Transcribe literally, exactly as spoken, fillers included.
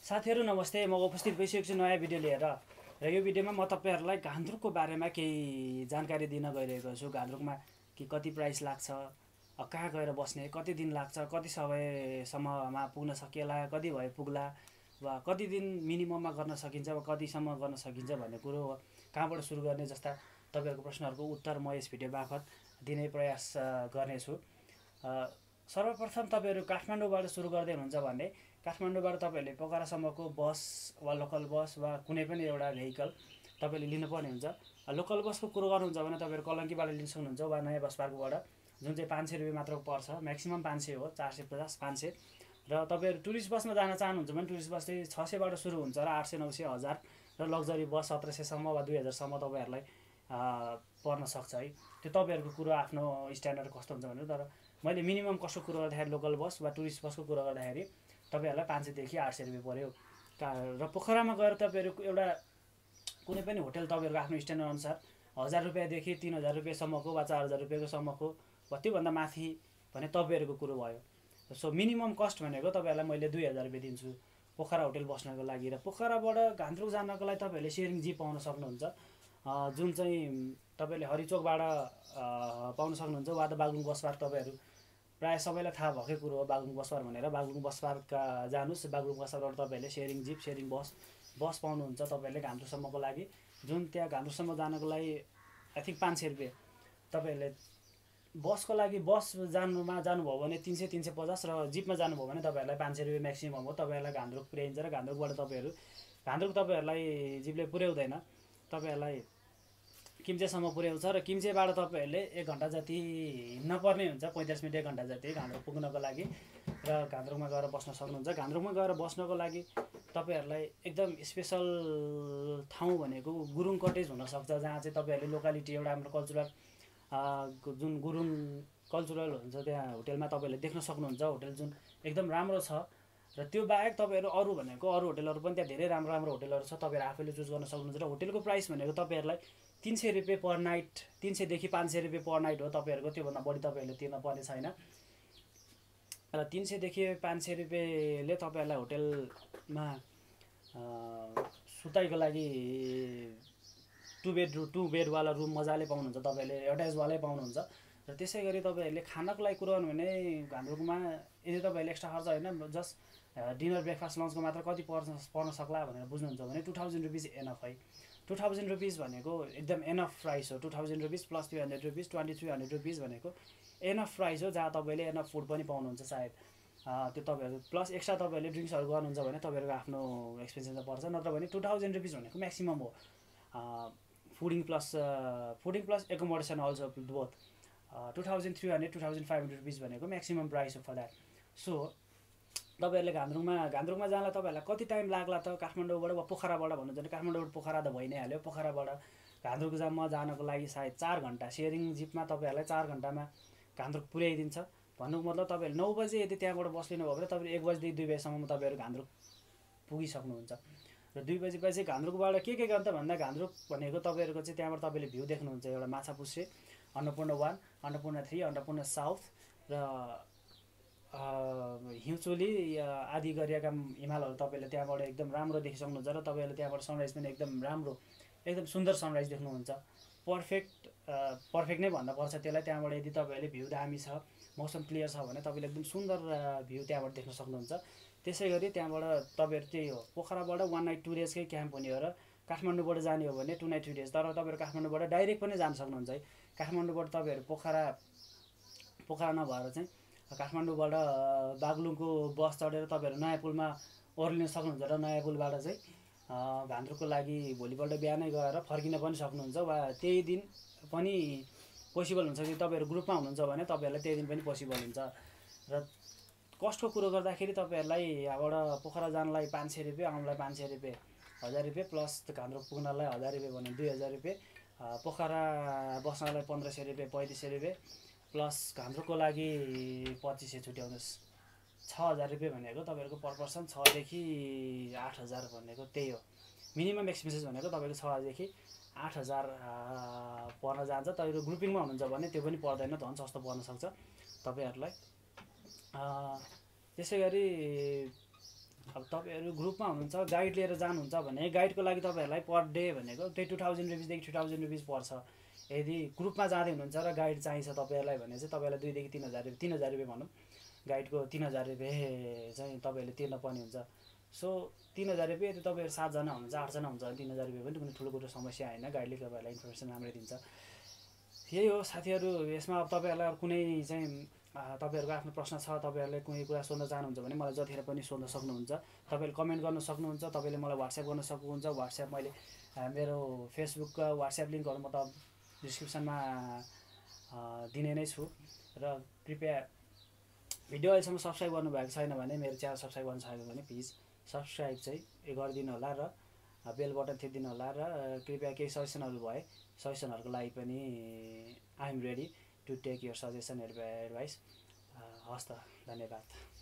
साथीहरु नमस्ते, म उपस्थित भइसकेको छु नयाँ भिडियो लिएर। र यो भिडियोमा म तपाईहरुलाई गान्तोकको बारेमा केही जानकारी दिन गइरहेको छु। गान्तोकमा कि कति प्राइस लाग्छ, कहाँ गएर बस्ने, कति दिन लाग्छ, कति समयसम्ममा पुग्न सकिएला, कति भए पुग्ला, वा कति दिन मिनिमममा गर्न सकिन्छ, वा कतिसम्म गर्न सकिन्छ भन्ने कुरो, कहाँबाट सुरु गर्ने जस्ता तपाईहरुको प्रश्नहरुको उत्तर म यस भिडियो मार्फत दिने प्रयास गर्नेछु। सर्वप्रथम तपाईहरु काठमाडौँबाट सुरु गर्दै हुनुहुन्छ भने काठमाडौँबाट तपाईहरुले पोखरासम्मको बस वा लोकल बस वा कुनै पनि एउटा भेहिकल तपाईले लिनुपर्ने हुन्छ। लोकल बसको कुरो गर्नुहुन्छ भने तपाईहरु कलंकीबाट लिन सक्नुहुन्छ वा नयाँ बस पार्कबाट, जुन चाहिँ पाँच सय रुपियाँ मात्र पर्छ। म्याक्सिमम पाँच सय हो, चार सय पचास पाँच सय। र तपाईहरु टुरिस्ट बसमा जान चाहनुहुन्छ भने टुरिस्ट बस चाहिँ छ सय बाट सुरु हुन्छ र आठ सय नौ सय हजार, र लग्जरी बस सत्र सय सम्म वा दुई हजार सम्म तपाईहरुलाई पर्न सक्छ है। त्यो तपाईहरुको कुरो आफ्नो स्ट्यान्डर्ड कस्तो हुन्छ भनेर। तर मैले मिनिमम कस्तो कुरो गर्दाखेरि लोकल बस वा टुरिस्ट बसको कुरो गर्दाखेरि तपाईहरुलाई पाँच सय देखि आठ सय रुपियाँ पर्यो। र पोखरामा गएर तपाईहरु एउटा कुनै पनि होटल तपाईहरुको आफ्नो स्ट्यान्डर्ड अनुसार हजार रुपियाँदेखि तीन हजार रुपियाँ सम्मको वा चार हजार रुपियाँको सम्मको वा त्योभन्दा माथि भने तपाईहरुको कुरो भयो। सो मिनिमम कस्ट भनेको तपाईहरुलाई मैले दुई हजार रुपियाँ दिन्छु पोखरा होटल बस्नको लागि। र पोखराबाट गान्तोक जानको लागि तपाईहरुले शेयरिङ जीप पाउन सक्नुहुन्छ, जुन चाहिँ तपाईले हरिचोकबाट पाउन सक्नुहुन्छ, वा त बागलुङ बस पार्क तपाईहरु प्राय सबैलाई थाहा भएकै कुरो हो बागलुङ बस पार्क भनेर। बागलुङ बस पार्क जानुस्, बागलुङ बस पार्कबाट तपाईले sharing jeep sharing bus bus पाउनुहुन्छ तपाईले गान्तोकसम्मको लागि, जुन त्यहाँ गान्तोकसम्म जानको लागि आई थिंक पाँच सय रुपियाँ तपाईले बसको लागि बस जानुमा जानुभयो भने तीन सय तीन सय पचास, र जीपमा जानुभयो भने तपाईहरुलाई पाँच सय रुपियाँ म्याक्सिमम हो। तपाईहरुलाई गान्तोक पुर्याइन्छ र गान्तोकबाट तपाईहरु गान्तोक तपाईहरुलाई जीपले पुर्याउँदैन, तपाईहरुलाई किम्चेसम्म पुर्याउँछ। र किम्चेबाट तपाईहरुले एक घण्टा जति हिँड्न पर्ने हुन्छ, पैँतालिस मिनेट एक घण्टा जति गान्तोक पुग्नको लागि। र गान्तोकमा गएर बस्न सक्नुहुन्छ। गान्तोकमा गएर बस्नको लागि तपाईहरुलाई एकदम स्पेशल ठाउँ भनेको गुरुङ कटेज हुन सक्छ, जहाँ चाहिँ तपाईहरुले लोकालिटी एउटा हाम्रो कल्चरल जुन गुरुङ कल्चरल हुन्छ त्यहाँ होटलमा तपाईहरुले देख्न सक्नुहुन्छ। होटल जुन एकदम राम्रो छ। र त्यो बाहेक तपाईहरु अरु भनेको अरु होटलहरु पनि त्यहाँ धेरै राम्रो राम्रो होटलहरु छ, तपाईहरु आफैले चुज गर्न सक्नुहुन्छ। र होटलको प्राइस भनेको तपाईहरुलाई तीन सय रुपियाँ पर नाइट, तीन सय देखि पाँच सय रुपियाँ पर नाइट हो तपाईहरुको, त्योभन्दा बढी तपाईहरुले तिर्न पर्ने छैन। र तीन सय देखि पाँच सय रुपियाँले तपाईहरुलाई होटलमा सुताइको लागि टु बेड टु बेडवाला रुम मजाले पाउनुहुन्छ, तपाईले एट्याचवालै पाउनुहुन्छ। र त्यसै गरी तपाईहरुले खानको लागि कुरो गर्नु भने गान्तोकमा यदि तपाईहरुले एक्स्ट्रा खर्च हैन, जस्ट डिनर ब्रेकफास्ट लन्चको मात्र कति पर्न पर्न सक्ला भनेर बुझ्नुहुन्छ भने टु थाउजन्ड रुपिस एनफ है। टु थाउजन्ड रुपिस भनेको एकदम एनफ प्राइस हो। Two thousand rupees plus three hundred rupees twenty three hundred rupees भनेको एनफ प्राइस हो, जहाँ तपाईले एनफ फुड पनि पाउनुहुन्छ सायद। त्यो तपाईहरु प्लस एक्स्ट्रा तपाईहरुले ड्रिङ्क्सहरु गर्नुहुन्छ भने तपाईहरुको आफ्नो एक्सपेन्सेसमा पर्छ। नत्र भने टु थाउजन्ड रुपिस भनेको म्याक्सिमम हो, fooding plus fooding plus accommodation also both. Two thousand three hundred two thousand five hundred rupees भनेको म्याक्सिमम प्राइस हो फर द्याट। सो तपाईहरुले गान्तोकमा गान्तोकमा जानलाई तपाईहरुलाई कति टाइम लाग्ला त? काठमाडौँबाट वा पोखराबाट भन्नुहुन्छ भने काठमाडौँबाट पोखरा त भइ नै हाल्यो। पोखराबाट गान्तोक जाम्मा जानको लागि सायद चार घण्टा शेयरिङ जीपमा तपाईहरुलाई चार घण्टामा गान्तोक पुर्याइदिन्छ। भन्नुको मतलब तपाईहरु नौ बजे यदि त्यहाँबाट बस लिनु भयो भने तपाईहरु एक बजेदेखि दुई बजेसम्म तपाईहरु गान्तोक पुगिसक्नुहुन्छ। र दुई बजेपछि गान्तोकबाट के के गर्दा भन्दा गान्तोक भनेको तपाईहरुको चाहिँ त्यहाँबाट तपाईले भ्यू देख्नुहुन्छ, एउटा Machhapuchhre, Annapurna one, Annapurna three, Annapurna south, र हिउँचोली आदि गरिएका हिमालहरू तपाईले त्यहाँबाट एकदम राम्रो देखिसक्नुहुन्छ। र तपाईहरुले त्यहाँबाट सनराइज पनि एकदम राम्रो एकदम सुन्दर सनराइज देख्नुहुन्छ। पर्फेक्ट पर्फेक्ट नै भन्दा पर्छ त्यसलाई। त्यहाँबाट यदि तपाईहरुले भ्यू दामी छ, मौसम क्लियर छ भने तपाईले एकदम सुन्दर भ्यू त्यहाँबाट देख्न सक्नुहुन्छ। त्यसै गरी त्यहाँबाट तपाईहरु त्यही हो, पोखराबाट वान नाइट टु डेजकै क्याम्प हुने हो। र काठमाडौँबाट जाने हो भने टु नाइट टु डेज। तर तपाईहरु काठमाडौँबाट डाइरेक्ट पनि जान सक्नुहुन्छ है। काठमाडौँबाट तपाईहरु पोखरा पोखरा नभएर चाहिँ काठमाडौँबाट बागलुङको बस चढेर तपाईहरु नयाँ पुलमा ओर्लिन सक्नुहुन्छ। र नयाँ पुलबाट चाहिँ गान्तोकको लागि भोलिपल्ट बिहानै गएर फर्किन पनि सक्नुहुन्छ, वा त्यही दिन पनि पोसिबल हुन्छ। कि तपाईहरु ग्रुपमा हुनुहुन्छ भने तपाईहरुलाई त्यही दिन पनि पोसिबल हुन्छ। र कस्टको कुरो गर्दाखेरि तपाईहरुलाई यहाँबाट पोखरा जानलाई पाँच सय रुपियाँ, आउनलाई पाँच सय रुपियाँ, हजार रुपियाँ, प्लस गान्तोक पुग्नलाई हजार रुपियाँ भने दुई हजार रुपियाँ, पोखरा बस्नलाई पन्ध्र सय रुपियाँ पैँतिस सय रुपियाँ, प्लस गान्तोकको लागि पच्चिस सय छुट्याउनुहोस् छ हजार रुपियाँ भनेको तपाईहरुको पर पर्सन छ देखि आठ हजार भनेको त्यही हो। मिनिमम एक्सपेन्सेस भनेको तपाईको छ देखि आठ हजार पर्न जान्छ। तपाईहरु ग्रुपिङमा हुनुहुन्छ भने त्यो पनि पर्दैन, झन् सस्तो पर्न सक्छ तपाईहरुलाई। त्यसै गरी अब तपाईँहरू ग्रुपमा हुनुहुन्छ गाइड लिएर जानुहुन्छ भने गाइडको लागि तपाईँहरूलाई पर डे भनेको त्यही टु थाउजन्ड रुपिसदेखि थ्री थाउजन्ड रुपिस पर्छ। यदि ग्रुपमा जाँदै हुनुहुन्छ र गाइड चाहिन्छ तपाईँहरूलाई भने चाहिँ तपाईँलाई दुईदेखि तिन हजार रुपियाँ तिन हजार रुपियाँ भनौँ गाइडको तिन हजार रुपियाँ चाहिँ तपाईँहरूले तिर्न पर्ने हुन्छ। सो तिन हजार रुपियाँ यदि तपाईँहरू सातजना हुनुहुन्छ आठजना हुन्छ भने तिन हजार रुपियाँ पनि कुनै ठुलो कुरो समस्या होइन, गाइडले तपाईँहरूलाई इन्फर्मेसन राम्रै दिन्छ। यही हो साथीहरू, यसमा अब तपाईँहरूलाई कुनै चाहिँ तपाईँहरूको आफ्नो प्रश्न छ, तपाईँहरूले कुनै कुरा सोध्न चाहनुहुन्छ भने मलाई जतिखेर पनि सोध्न सक्नुहुन्छ। तपाईँले कमेन्ट गर्न सक्नुहुन्छ, तपाईँले मलाई व्हाट्सएप गर्न सक्नुहुन्छ। व्हाट्सएप मैले मेरो फेसबुकका व्हाट्सएप लिङ्कहरू म त डिस्क्रिप्सनमा दिने नै छु। र कृपया भिडियो अहिलेसम्म सब्सक्राइब गर्नुभएको छैन भने मेरो च्यानल सब्सक्राइब गर्न सकेको भने प्लिज सब्सक्राइब चाहिँ गरिदिनु होला र बेल बटन थिचिदिनु होला। र कृपया केही सजेसनहरू भए सजेसनहरूको लागि पनि I am ready to take your suggestion advice. हस् त, धन्यवाद।